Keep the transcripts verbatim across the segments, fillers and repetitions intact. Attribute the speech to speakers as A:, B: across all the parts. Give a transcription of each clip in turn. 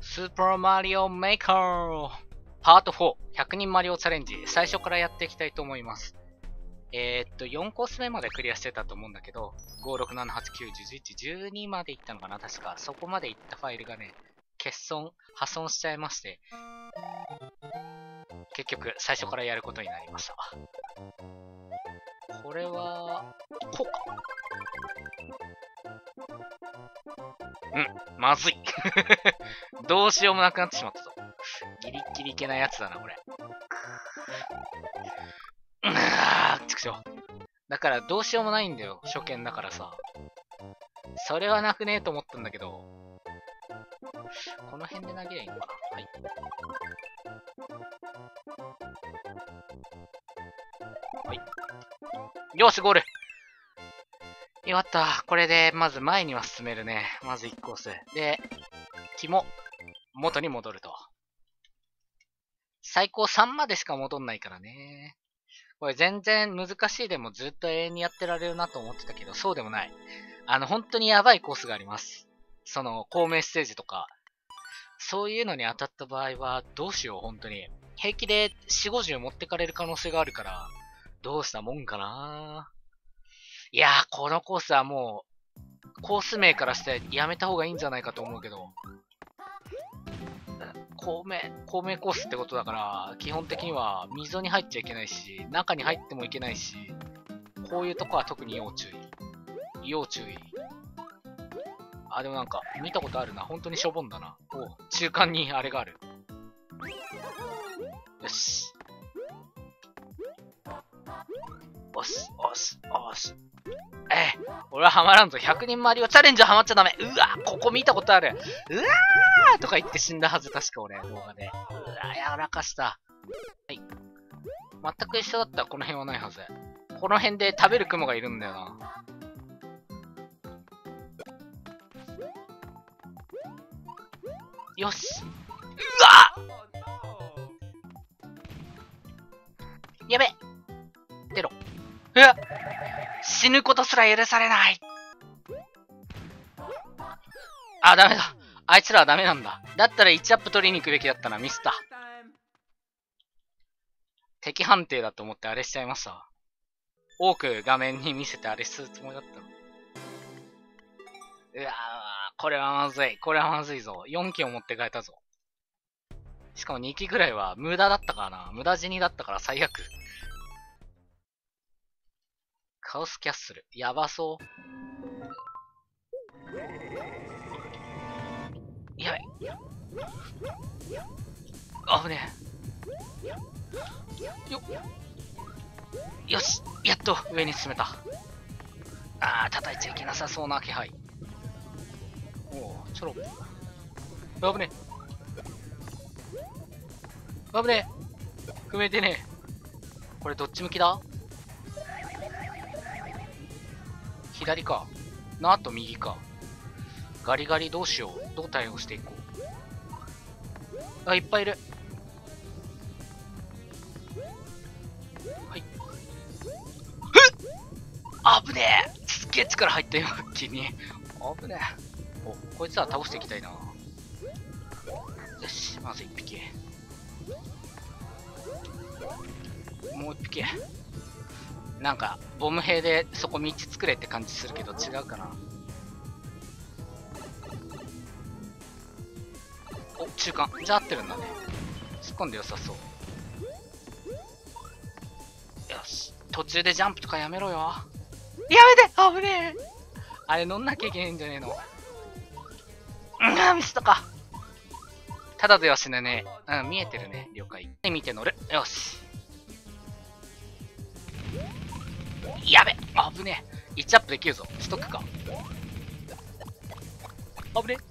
A: スーパーマリオメーカーパートフォー、ひゃくにんマリオチャレンジ、最初からやっていきたいと思います。えー、っと、よんコース目までクリアしてたと思うんだけど、ご、ろく、なな、はち、きゅう、じゅういち、じゅうにまで行ったのかな、確か。そこまで行ったファイルがね、欠損、破損しちゃいまして、結局、最初からやることになりました。これは、こうか。うん、まずい。どうしようもなくなってしまったぞ。ギリギリいけないやつだな、これ。うわー、ちくしょう。だからどうしようもないんだよ、初見だからさ。それはなくねえと思ったんだけど、この辺で投げりゃいいのかな。はい。はい。よし、ゴール。よかった。これで、まず前には進めるね。まずいちコース。で、肝、元に戻ると。最高さんまでしか戻んないからね。これ全然難しいでもずっと永遠にやってられるなと思ってたけど、そうでもない。あの、本当にやばいコースがあります。その、公明ステージとか。そういうのに当たった場合は、どうしよう、本当に。平気でよんじゅう、ごじゅう持ってかれる可能性があるから、どうしたもんかないやー、このコースはもう、コース名からしてやめた方がいいんじゃないかと思うけど、公明、公明コースってことだから、基本的には溝に入っちゃいけないし、中に入ってもいけないし、こういうとこは特に要注意。要注意。あ、でもなんか、見たことあるな。本当にしょぼんだな。お、中間にあれがある。よし。おし、おし、おし。ええ、俺はハマらんぞ。ひゃくにんマリオチャレンジはハマっちゃダメ。うわ、ここ見たことある。うわーとか言って死んだはず、確か俺、動画で。うわ、やらかした。はい。全く一緒だったらこの辺はないはず。この辺で食べる雲がいるんだよな。よし。うわやべ出ろ。うわ死ぬことすら許されない。あ、ダメだ。あいつらはダメなんだ。だったらいちアップ取りに行くべきだったな。ミスった。敵判定だと思ってあれしちゃいました。多く画面に見せてあれするつもりだったの。うわー、これはまずい。これはまずいぞ。よんきを持って帰ったぞ。しかもにきぐらいは無駄だったからな。無駄死にだったから最悪。カオスキャッスル。やばそう。やばい。危ねえ。よよし。やっと上に進めた。あー、叩いちゃいけなさそうな気配。おお、ちょろ。危ねえ。危ねえ。踏めてねえ。これどっち向きだ？左か。のあと右か。ガリガリどうしよう。どう対応していこう。あ、いっぱいいる。はい。ふっ！危ねえ！すっげえ力入ったよ、一気に。危ねえ。お、こいつは倒していきたいな。よし、まずいっぴき。もういっぴき。なんか、ボム兵でそこ道作れって感じするけど違うかな。お、中間。じゃあ合ってるんだね。突っ込んで良さそう。よし。途中でジャンプとかやめろよ。やめて！危ねえ！あれ乗んなきゃいけないんじゃねえの。うん、ミスったか。ただでは死ねねえ。うん、見えてるね。了解。見て乗る。よし。やべ！危ねえ。いちアップできるぞ。ストックか。危ね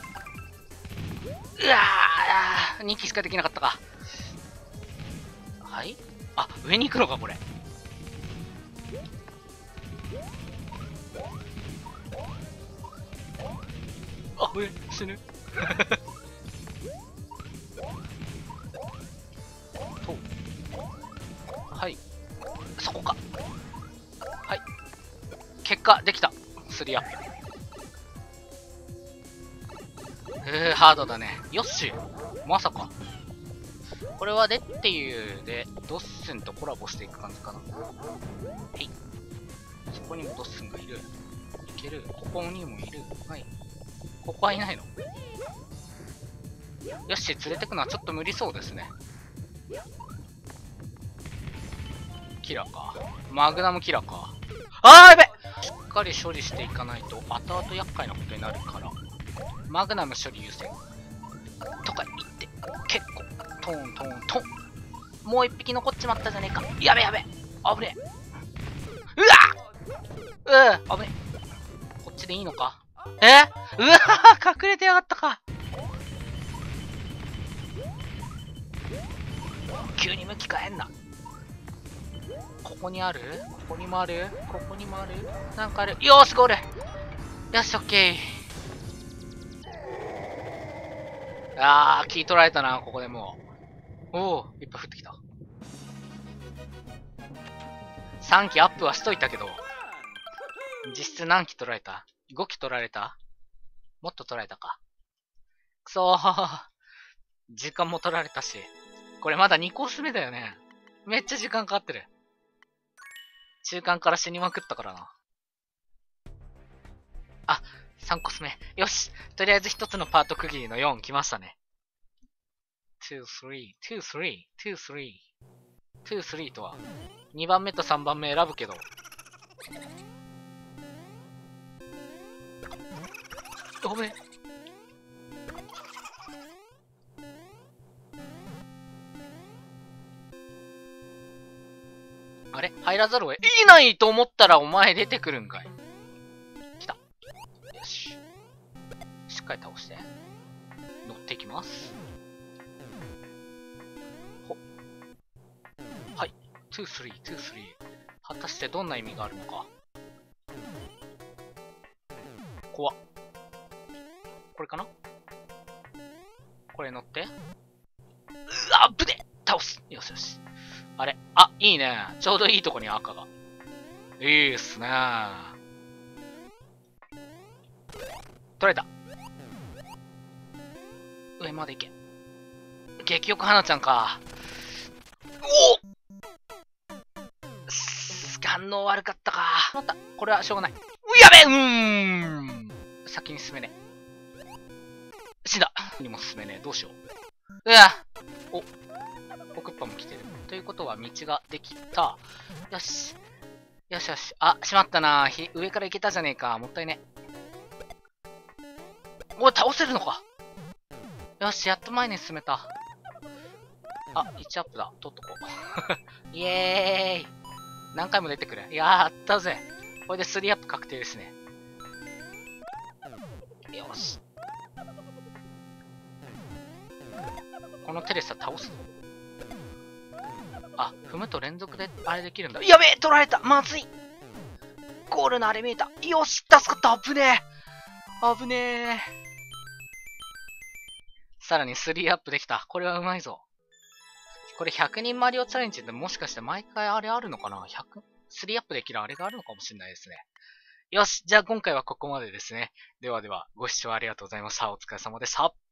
A: え。うわー、にきしかできなかったか。はい？あ、上に行くのか、これ。あ、危ねえ。死ぬ。と。はい。そこか。はい。結果、できた。スリーアップ。 えー、ハードだね。よっしまさか。これはでっていうで、ドッスンとコラボしていく感じかな。はい。そこにもドッスンがいる。いける。ここにもいる。はい。ここはいないの。よし、連れてくのはちょっと無理そうですね。キラーか。マグナムキラーか。あーやべしっかり処理していかないと後々厄介なことになるから。マグナム処理優先。とか言って、結構、トーントーントン。もう一匹残っちまったじゃねえか。やべやべ危ねえ。うわうぅ危ねえ。こっちでいいのかえうわ隠れてやがったか。急に向き変えんな。ここにあるここにもあるここにもあるなんかある。よーしゴール。よしオッケー。あー気取られたなここでもう。おおいっぱい降ってきた。さんきアップはしといたけど実質何機取られた ?ご 機取られたもっと取られたか。くそー時間も取られたし。これまだにコース目だよね。めっちゃ時間かかってる。中間から死にまくったからな。あ、さんコース目。よし。とりあえず一つのパート区切りのよん来ましたね。に、さん、に、さん、に、さん、に、さんとはにばんめとさんばんめ選ぶけど。ごめん。あれ入らざるを得ないと思ったらお前出てくるんかい。来た。よし。しっかり倒して。乗っていきます。ほ。はい。に、さん、に、さん。果たしてどんな意味があるのか。怖っ。これかなこれ乗って。うわぶね倒すよしよし。あれあ、いいね。ちょうどいいとこに赤が。いいっすね。取れた。上まで行け。激欲花ちゃんか。お反応悪かったか。また、これはしょうがない。やべうーん先に進めね。死んだにも進めねえ。どうしよう。うわおポクッパも来てる。ということは道ができた。よし。よしよし。あ、しまったな。ひ上から行けたじゃねえか。もったいね。おい、倒せるのか。よし、やっと前に進めた。あ、いちアップだ。取っとこう。イエーイ。何回も出てくる。やったぜ。これでスリーアップ確定ですね。よし。このテレサ倒すぞ。あ、踏むと連続であれできるんだ。やべえ取られたまずいゴールのあれ見えたよし助かった危ねえ危ねえさらにスリーアップできた。これはうまいぞ。これひゃくにんマリオチャレンジってもしかして毎回あれあるのかな ?ひゃく、スリーアップできるあれがあるのかもしれないですね。よし、じゃあ今回はここまでですね。ではでは、ご視聴ありがとうございました。お疲れ様でした。